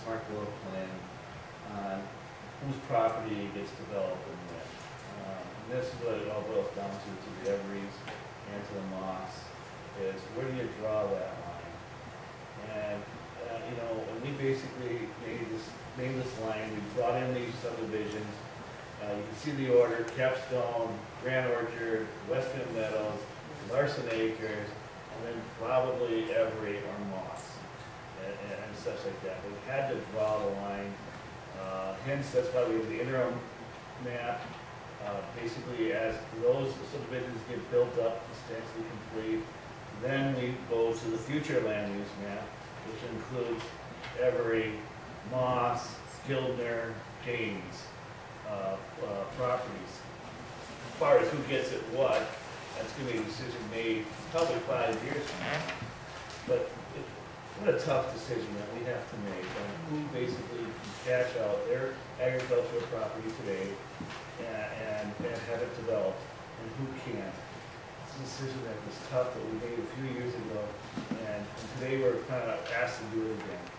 smart growth plan on whose property gets developed and when. And this is what it all boils down to the Everys and to the Moss, is where do you draw that line? And, you know, when we basically made this line, we brought in these subdivisions. You can see the order: Capstone, Grand Orchard, Western Meadows, Larson Acres, and then probably Every or Moss, and such like that. We had to draw the line. Hence, that's why we have the interim map. Basically, as those subdivisions get built up, substantially complete, then we go to the future land use map, which includes Every, Moss, Gildner, Haynes properties. As far as who gets it what, that's going to be a decision made probably 5 years from now. But what a tough decision that we have to make on who basically can cash out their agricultural property today and have it developed, and who can't. It's a decision that was tough that we made a few years ago, and today we're kind of asked to do it again.